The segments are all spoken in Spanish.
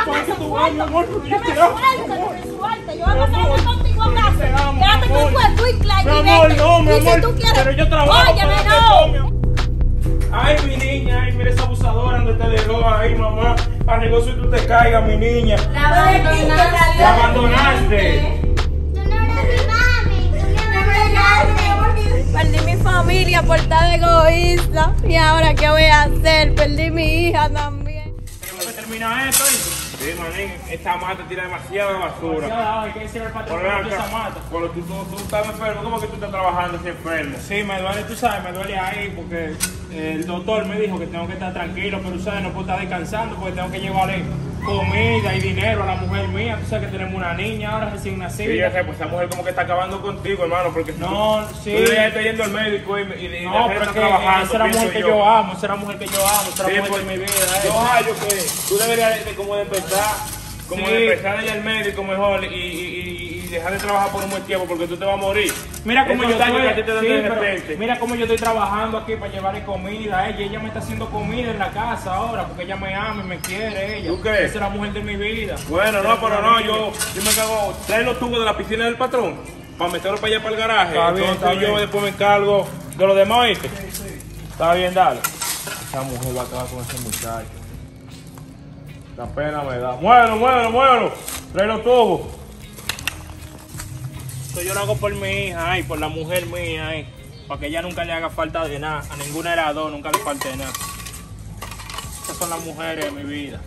que tú vas, mi amor, porque yo te amo. Suelta, yo voy a pasar contigo a casa. Quédate con tu escuincla y mi amor, no, mi y si amor, tú quieres, pero yo trabajo. óyeme, para no. todo, mi amor. Ay, mi niña, ay, mira esa abusadora donde te dejó ahí, mamá. Arregló si tú te caigas, mi niña. La abandonaste. La abandonaste. Perdí mi familia por estar egoísta. Y ahora, ¿qué voy a hacer? Perdí mi hija también. ¿Cómo termina esto? Sí, manín, esta mata tira demasiada basura. Hay que decirle al patrón Por que esa mata. cuando tú estás enfermo, ¿cómo que tú estás trabajando así enfermo? Sí, me duele, tú sabes, me duele ahí porque el doctor me dijo que tengo que estar tranquilo, pero sabes, no puedo estar descansando porque tengo que llevarle comida y dinero a la mujer mía. Tú sabes que tenemos una niña ahora recién nacida. Sí, ya sé, pues esa mujer como que está acabando contigo, hermano, porque No, sí. tú ya estás yendo al médico y No, pero es que esa es la mujer que yo amo, esa es la mujer que yo amo, esa es la mujer de mi vida. Yo hallo que tú deberías de como de empezar, como Sí. de empezar allá al médico mejor y dejar de trabajar por un buen tiempo porque tú te vas a morir. Mira cómo Esos yo daños que a ti estoy, te dan sí, de pero repente. mira cómo yo estoy trabajando aquí para llevarle comida a ella. Ella me está haciendo comida en la casa ahora porque ella me ama y me quiere. Ella. ¿Tú crees? Esa es la mujer de mi vida. Bueno, no, pero no, yo me cago, trae los tubos de la piscina del patrón para meterlos para allá para el garaje. Está bien, Entonces está yo bien. después me encargo de lo demás, ¿oíste? Está bien, dale. Esa mujer va a acabar con ese muchacho. La pena me da. Muévelo. Trae los tubos. Esto yo lo hago por mi hija, ay, por la mujer mía, ay, para que ella nunca le haga falta de nada, a ningún heredor nunca le falte de nada. Estas son las mujeres de mi vida.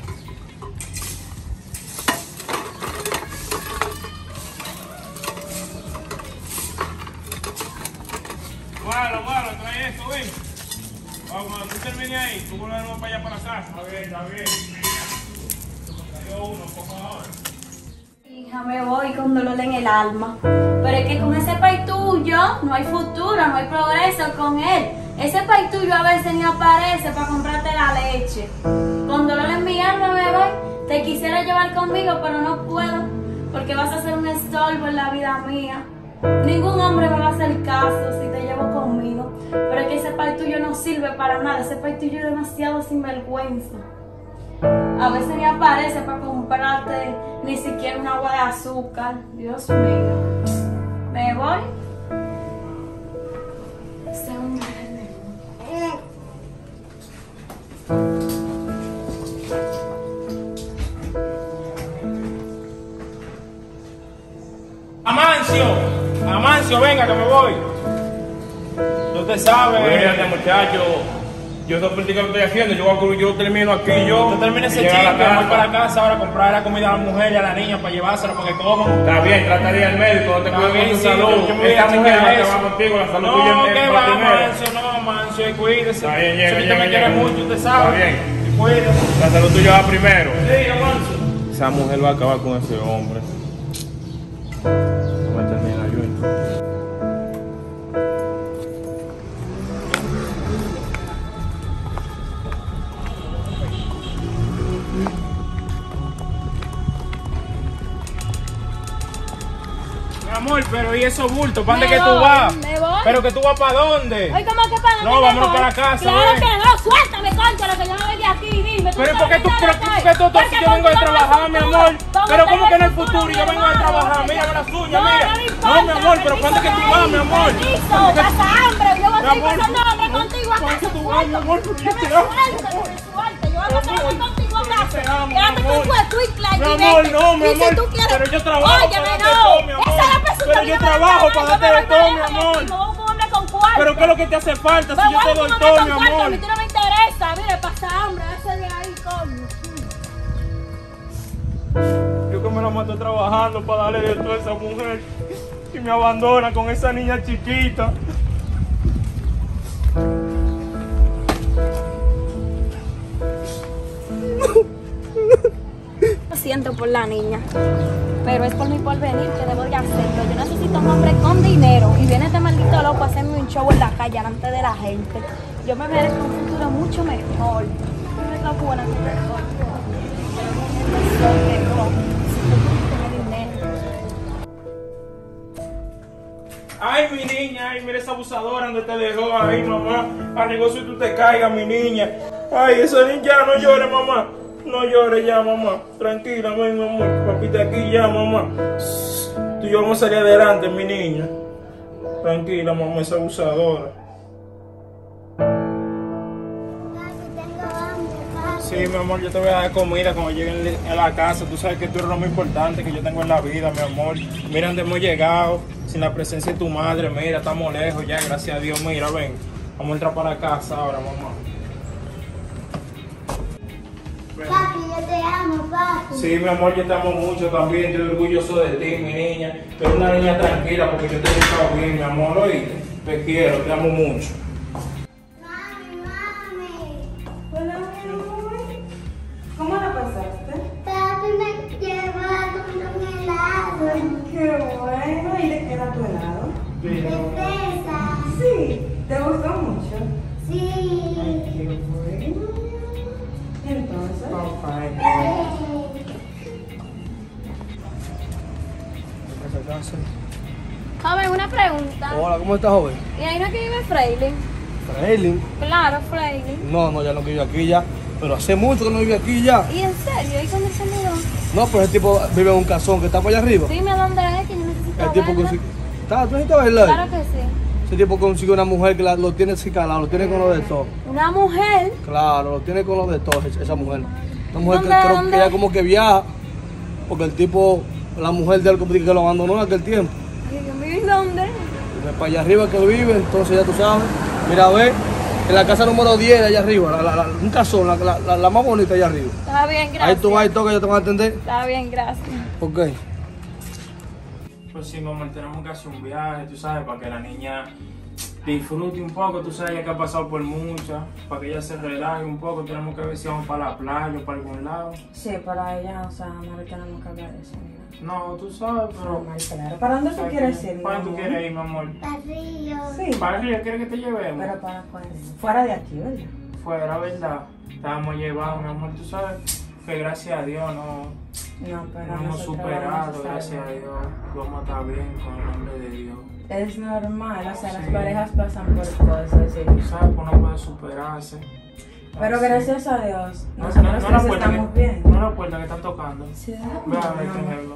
Muévelo, trae esto, ven. Cuando tú termines ahí, tú vuelves para allá para la casa. Está bien. Traigo uno, por favor. Hija, me voy con dolor en el alma. Pero es que con ese país tuyo no hay futuro, no hay progreso con él. Ese país tuyo a veces ni aparece para comprarte la leche. Con dolor en mi alma me voy. Te quisiera llevar conmigo, pero no puedo. Porque vas a ser un estorbo en la vida mía. Ningún hombre me va a hacer caso si te llevo conmigo. Pero es que ese país tuyo no sirve para nada. Ese país tuyo es demasiado sinvergüenza. A veces ni aparece para comprarte ni siquiera un agua de azúcar. Dios mío. ¿Me voy? Este hombre de... Amancio, venga que me voy. No te sabes. Fíjate, muchacho. Yo esa política lo estoy haciendo, yo termino aquí, yo. Tú termines ese llego a la chisme, voy casa. para la casa ahora a comprar la comida a la mujer y a la niña para llevársela para que coman. Está bien, trataría al médico, no te Está cuides bien, con tu sí, salud. yo me voy a Esta mujer va a chequear acabar eso. contigo, la salud No, tuya que es va, la primera. Mancio, cuídese. Está bien, llega, Usted llega, me quiere llega. mucho, usted sabe. Está bien. Y cuídese. La salud tuya va primero. Sí, Amancio. Esa mujer va a acabar con ese hombre. No me termina yo entonces. Mi amor, pero ¿y esos bultos? ¿Para dónde Me que tú voy, vas? me voy. ¿Pero que tú vas para dónde? Oye, ¿cómo que para No, dónde vámonos me voy? para la casa, Claro ven. que no, suéltame, concha, lo que yo no vengo aquí, dime. Pero ¿por qué tú crees que tú Porque yo vengo de contigo no hay trabajar, mi futuro. amor? Con Pero usted ¿cómo que en el futuro, futuro mi yo vengo de hermano, trabajar? porque- Mira las uñas, No, mira. no me importa. No, mi amor, pero ¿cuándo es que tú vas, mi amor? Permiso, ¿Cuándo que- pasa hambre, yo voy a Mi seguir amor, pasando hambre contigo a ¿cuándo casa, que tú vas, mi amor? Porque yo te amo. suelta, yo voy a pasar hambre contigo a casa. te amo, mi Quédate con amor. tu escuincla y Mi amor, vete. no, mi Y amor, si tú quieres, pero yo trabajo óyeme, para darte no. todo, mi amor. Esa es la persona Pero que yo me va a trabajo dar, para yo darte me de voy todo, a mi dar amor. contigo, vamos a ponerme con cuarto. ¿Pero qué es lo que te hace falta si yo te doy todo, mi amor? A mí tú no me interesa, mire, pasa hambre, ese de ahí, coño. Yo que me la mato trabajando para darle de todo a esa mujer y me abandona con esa niña chiquita. Lo siento por la niña, pero es por mi porvenir que debo de hacerlo. Yo necesito un hombre con dinero y viene este maldito loco a hacerme un show en la calle delante de la gente. Yo me merezco un futuro mucho mejor. No es la buena que te soy. Ay, mi niña, ay, mira esa abusadora donde te dejó ahí, mamá. Arregló si tú te caigas, mi niña. Ay, esa niña, no llores, mamá. No llores ya, mamá. Tranquila, ven, mi amor. Papita aquí ya, mamá. Tú y yo vamos a salir adelante, mi niña. Tranquila, mamá, esa abusadora. Sí, mi amor, yo te voy a dar comida cuando lleguen a la casa. Tú sabes que tú eres lo más importante que yo tengo en la vida, mi amor. Mira dónde hemos llegado, sin la presencia de tu madre. Mira, estamos lejos ya, gracias a Dios. Mira, ven, vamos a entrar para casa ahora, mamá. Ven. Papi, yo te amo, papi. Sí, mi amor, yo te amo mucho también. Estoy orgulloso de ti, mi niña. Tú eres una niña tranquila porque yo te he buscado bien, mi amor, ¿oíste? Te quiero, te amo mucho. Hola, mi amor. ¿Cómo la pasaste? Papi me llevó a comer un helado. Ay, qué bueno. ¿Y de qué era tu helado? De fresa. Sí. ¿Te gustó mucho? Sí. Qué bueno. Entonces. Joven, una pregunta. Hola, ¿cómo estás, joven? ¿Y ahí no es que vive Freilin? Freilin. Claro, Freilin. No, ya no vive aquí ya. Pero hace mucho que no vive aquí ya. ¿Y en serio? ¿Y cuándo se mudó? No, pero ese tipo vive en un casón que está por allá arriba. Dime dónde es, que yo necesito El tipo verla. consiguió. ¿Tú necesitas verla? Claro que sí. Ese tipo consiguió una mujer que lo tiene así calado, lo tiene con lo de todo. Una mujer. Claro, lo tiene con lo de todo, esa mujer. Una mujer que ¿Dónde, creo dónde? que ella como que viaja. Porque el tipo, la mujer de él como que lo abandonó en aquel tiempo. Ay, Dios mío, ¿y dónde? Y de para allá arriba que vive, entonces ya tú sabes. Mira, a ver, en la casa número 10 de allá arriba, un casón, la más bonita allá arriba. Está bien, gracias. Ahí tú vas y toca, yo te voy a atender. Está bien, gracias. Ok. Pues sí, mamá, tenemos que hacer un viaje, tú sabes, para que la niña disfrute un poco. Tú sabes que ha pasado por muchas, para que ella se relaje un poco. Tenemos que ver si vamos para la playa o para algún lado. Sí, para ella, o sea, no le tenemos que hablar de eso. No, tú sabes, pero... Normal, claro. ¿Para dónde tú quieres ir? ¿Para dónde mi tú amor? quieres ir, mi amor? Río. Sí, ¿Para el río quieres que te llevemos? pero para pues, fuera de aquí, ¿verdad? Fuera, ¿verdad? Estábamos llevados, mi amor, tú sabes que gracias a Dios no... No, pero Nos hemos nosotros superado, vamos a estar gracias a bien. Dios. Vamos a estar bien con el nombre de Dios. Es normal, o sea, las Sí. parejas pasan por cosas, sí. Tú sabes que uno puede superarse. Pero Así. gracias a Dios, No, nosotros no, tres la puerta estamos que, bien. no la puerta que están tocando. Sí, Ve a ver no. qué ejemplo.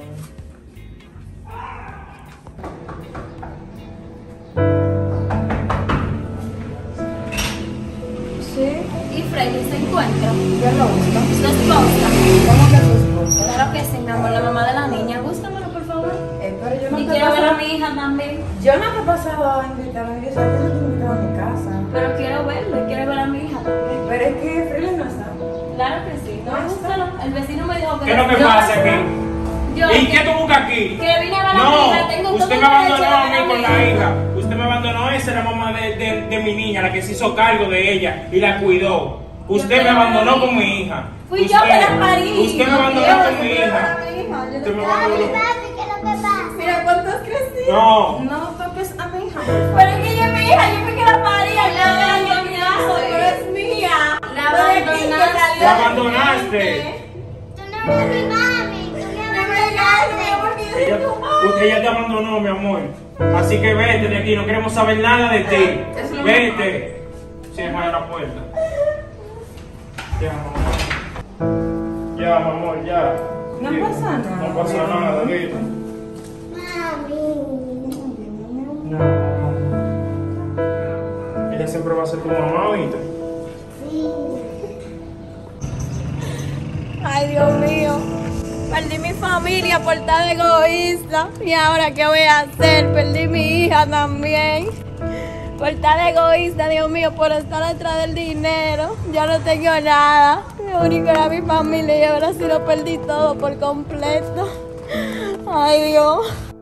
Sí, ¿Y Freilin se encuentra? yo lo busco. ¿Su esposa? ¿Cómo que tu esposa? Claro que sí, mi amor, la mamá de la niña. Búscamelo, por favor. Pero yo no Y te quiero ver a paso- mi hija también. Yo no te he pasado a invitar a mi hija, yo no te he invitado a mi casa. Pero quiero verlo y quiero ver a mi hija también. Pero es que Freeland no está. Claro que sí. No, búscalo. El vecino me dijo que... ¿Qué es lo que yo- pasa aquí? Yo, ¿Y qué tú buscas aquí? Que vine a ver a mi hija, tengo No, todo usted el me abandonó derecho de a ver mí a con mi la hija. hija. Usted me abandonó, esa era mamá de mi niña, la que se hizo cargo de ella y la cuidó. Usted me abandonó con mi hija. Fui yo que la parí. Usted me No abandonó quiero con mi que hija. a mi hija. Yo Usted me no- Papi, abandonó. papi, ¿qué es lo que pasa? Mira cuánto has crecido. No. No toques a mi hija. Pero es que ella es mi hija, yo fui que la parí, la abandonaste. Pero es mía. La abandonaste. La abandonaste. Tú no eres mi mami, tú me abandonaste. Ella te abandonó, mi amor. Así que vete de aquí, no queremos saber nada de ti. Vete. Cierra la puerta. Ya, mamá. Ya, mi amor, ya. No pasa nada. No pasa nada, dile. Mami. Ella siempre va a ser tu mamá, ¿oíste? Sí. Ay, Dios mío. Perdí mi familia por estar egoísta. ¿Y ahora qué voy a hacer? Perdí mi hija también. Por estar egoísta, Dios mío, por estar detrás del dinero. Ya no tengo nada. Lo único era mi familia y ahora sí lo perdí todo por completo. Ay, Dios.